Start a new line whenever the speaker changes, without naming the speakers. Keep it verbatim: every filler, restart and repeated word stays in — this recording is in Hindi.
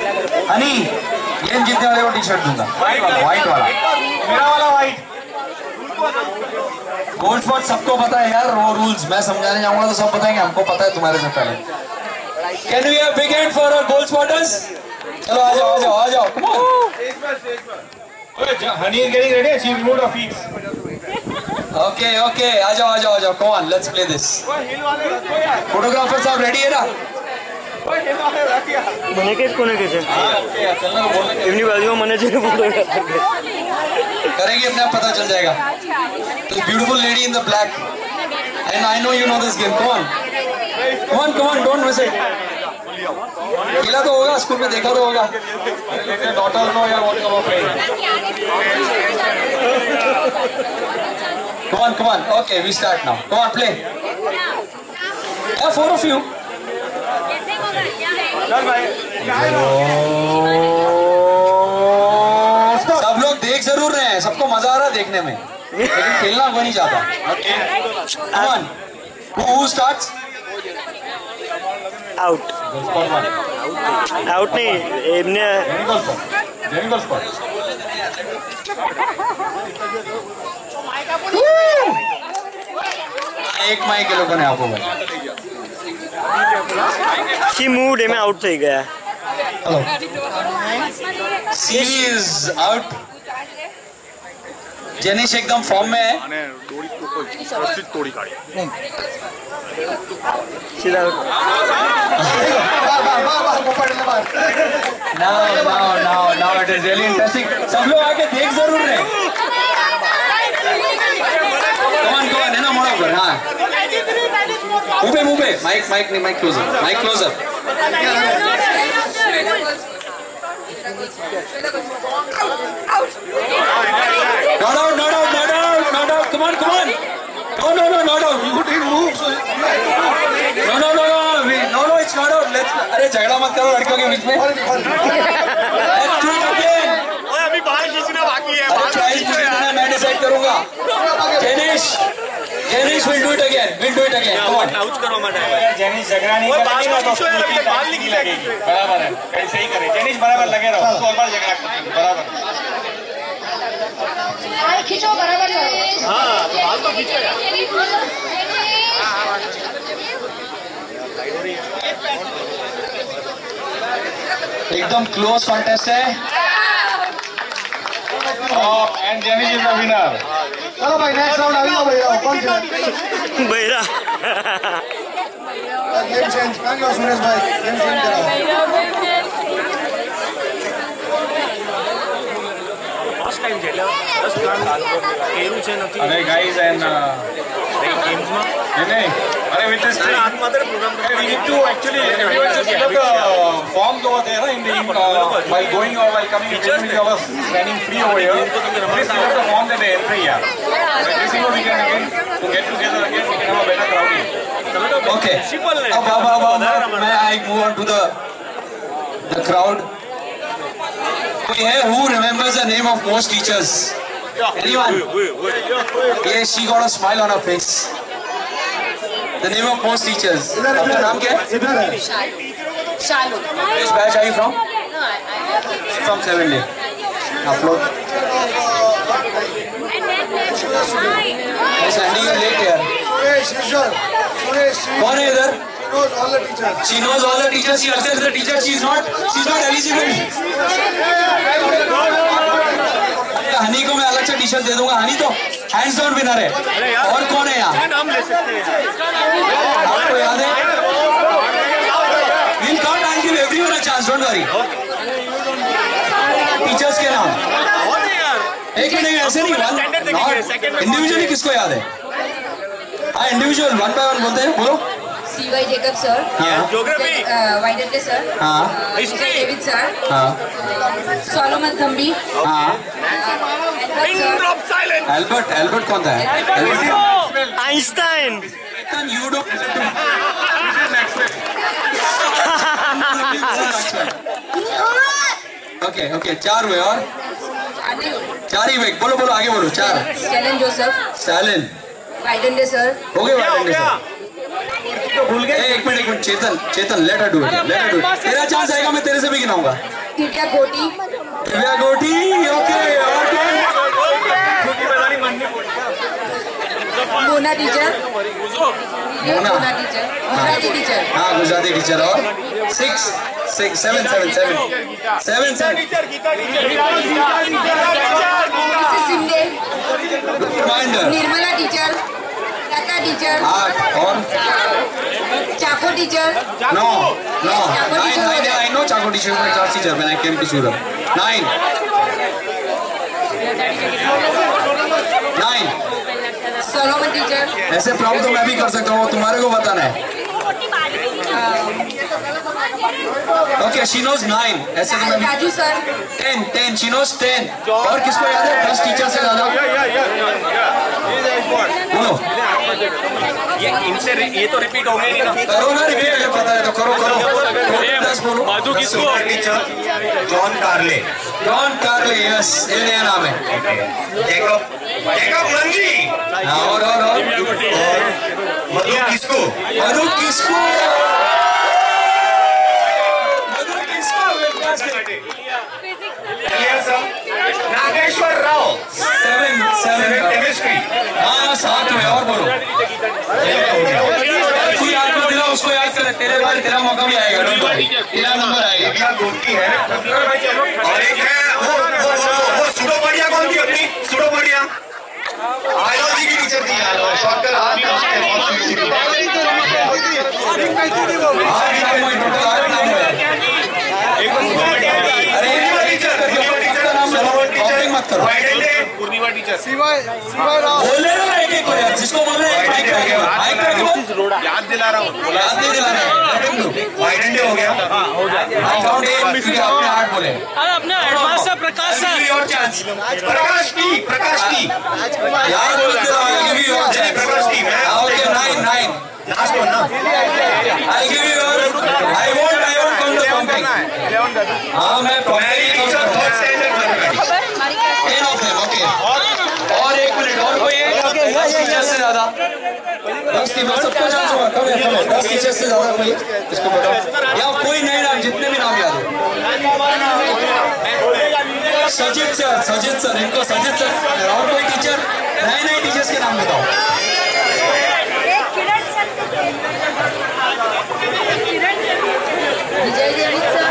हनी गेम जीतने वाले को टी शर्ट दूंगा, व्हाइट वाला, मेरा वाला व्हाइट। गोल्ड स्पॉट सबको पता है यार, वो रूल्स मैं समझाने जाऊंगा तो सब बताएंगे, हमको पता है तुम्हारे से पहले। Can we have big hand for our gold spotters? चलो आ जाओ आ जाओ आ जाओ, come on. Honey is getting ready, she removed her feet. Okay okay, आ जाओ आ जाओ आ जाओ, come on, let's play this. Photographer साहब रेडी है ना?
મને કેસ કોને કે છે એમની બાજુમાં મને છે ફોટો
करेंगे अपने आप पता चल जाएगा। Beautiful lady in the black and I know you know this game, come on come on come on, don't miss it. खेला तो होगा, स्कूल में देखा तो होगा। डॉटर नो यार what come on play, come on come on, okay we start now, come on play. Four of you, सब लोग देख जरूर रहे हैं, सबको मजा आ रहा है देखने में, लेकिन खेलना वो नहीं चाहता। One who starts?
Out out नहीं एमने
एक माइक के लोगों ने आपको
शी मूड में आउट થઈ ગયા।
Hello she is out. Jenish एकदम फॉर्म में है।
सीधा
now now now now it is really interesting. सब लोग आके देख जरूर रहे। कमान कमान है ना, मोड़ा ऊपर। हाँ मुंह पे मुंह पे, माइक माइक नहीं, mike closer, mike closer. Not out, not out, not out, not out. Come on, come on. No, no, no, not out. You didn't move. No, no, no, no, no, no, it's not out. Let's. अरे झगड़ा मत करो लड़कियों के बीच में। Let's do it again.
ओए अभी बाहर खींचना बाकी है।
अरे चॉइस किसने मैं डिसाइड करूँगा। Jenish, Jenish will do it again. Will do it again. Come on.
Out करो मत।
जेनिश झगड़ा नहीं करेगी ना तो उसकी बाल नहीं लगेगी। बराबर है, कैसे ही करे। जेनिश बराबर लगे रहो, उसको और बार झगड़ा बराबर।
खींचो बराबर करो।
हाँ बाल तो खींचो यार।
एकदम क्लोज कॉन्टेस्ट है।
And Jenish is the winner.
चलो भाई नेक्स्ट राउंड अभी हो भैया, कौन सा
बहरा
गेम चेंज कर लो सुरेश भाई, गेम चेंज करो।
फर्स्ट टाइम जेला फर्स्ट प्लान केरू છે નથી।
अरे गाइस एंड
गेम्स में
नहीं अरे विद दिस
हाथ मात्र programme
we need to actually everyone should look the forms over there in the uh, while going or while coming in we have us standing free over here. Please fill up the form that they enter here. This is what we can again to get together again, we can have a better crowd here.
Okay. अब अब अब मैं I move on to the the crowd. कोई है who remembers the name of most teachers? Anyone? Yes, she got a smile on her face. The name of most teachers. आपका नाम क्या है?
शालू।
Which batch are you from? From seven day. Upload. Yes, Andy, you're late here. कौन है इधर? She knows all the teachers. She herself is the teacher. She is not. She is not eligible. Honey को मैं अलग से टी शर्ट दे दूंगा। हनी तो हैंड्स डाउन विनर है। और कौन है यहाँ?
नाम ले सकते हैं।
आपको याद है? We'll count and give everyone a chance. Don't worry. Teachers के नाम एक मिनट, ऐसे नहीं, इंडिविजुअली किसको याद है? हाँ इंडिविजुअल वन बाय वन बोलते हैं, बोलो।
C Y Jacob sir,
geography,
वाइडेंटे सर,
हाँ,
हिस्ट्री डेविड सर,
हाँ,
सोलोमन थम्बी,
हाँ,
साइलेंस,
एल्बर्ट, एल्बर्ट कौन था?
Einstein.
You don't. Okay okay, चार हुए और चार ही हुए, बोलो बोलो आगे बोलो। चार।
स्टैलिन जोसेफ,
स्टैलिन,
वाइडेंटे सर,
हो गए वाइडेंटे सर।
तो भूल गए।
एक मिनट एक minute, Chetan Chetan let her do it, let her do it. तेरा चांस आएगा, मैं तेरे से भी गिनाऊंगा।
Divya Goti
Divya Goti okay
Mona teacher
Mona
Mona teacher Gujarati teacher
हाँ गुजराती टीचर और six six seven seven seven seven seven
Mrs Shinde
reminder
Nirmala teacher Lata teacher
आठ और
Chacko teacher
no no nine nine I know Chacko teacher my class teacher when I came to Surat nine nine
Solomon teacher
ऐसे प्रॉब्लम तो मैं भी कर सकता हूँ तुम्हारे को बताना है ओके शी नोज नाइन ऐसे तो मैं भी
Raju sir
ten ten she knows ten और किसको याद है दस टीचर से ज्यादा बोलो
ये इनसे ये तो रिपीट होंगे नहीं ना
करो ना रिपीट है पता है तो करो करो दस बोलो
मधु किसको
John Carley
John Carley yes ये नया नाम है
जैकब जैकब लंजी
हाँ और और और
मधु किसको
मधु किसको मधु किसको
Nageshwar Rao
seven seven
chemistry
हाँ साथ में और बोलो तू याद कर दिला उसको याद कर तेरे बाद तेरा मौका भी आएगा तेरा नंबर आएगा
दिव्या गोटी है और एक है वो वो वो सुडो बढ़िया कौन थी अपनी सुडो बढ़िया बायोलॉजी की टीचर थी यार शॉर्टकट हाथ में उसके
आठ नाम है टोटल आठ नाम है अरे टीचर टीचर नाम कॉपिंग मत करो
पूर्णिमा टीचर
बोले ना एक एक को यार जिसको बोलना है माइक रखे माइक रखे
याद दिला रहा हूँ
याद नहीं दिलाना है
वाइडेंडे हो गया
हाँ काउंट एट फिर आपने आठ बोले
अरे अपने एडवांस से प्रकाश सर
और chance
Prakash T Prakash T
यार बोलते रहो आई गिव यू और चांस
प्रकाश टी मैं
okay nine nine
last one ना
आई गिव यू और I want I want come to pumping हाँ मैं pumping
teacher third standard
ten of them okay और एक मिनट और कोई एक दस टीचर से ज्यादा दस टीचर सबको चांस होगा कम है कम है दस टीचर से ज्यादा कोई इसको बताओ या कोई नए नाम जितने भी नाम याद हो सजित सर सजित सर इनको सजित सर और कोई टीचर नए नए टीचर्स के नाम बताओ
विजय देवी सर